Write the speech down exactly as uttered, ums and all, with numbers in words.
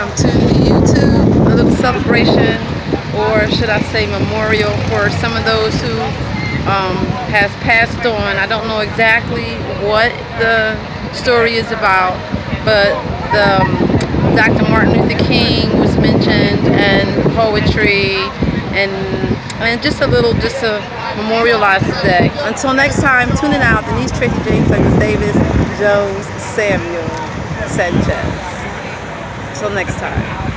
um, to YouTube, a little celebration, or should I say memorial, for some of those who um, has passed on. I don't know exactly what the story is about, but the, um, Doctor Martin Luther King was mentioned, and poetry, and and just a little, just to memorialize today. Until next time, tune in out. Denise Tracy James Douglas Davis, Jones Samuel Sanchez. Until next time.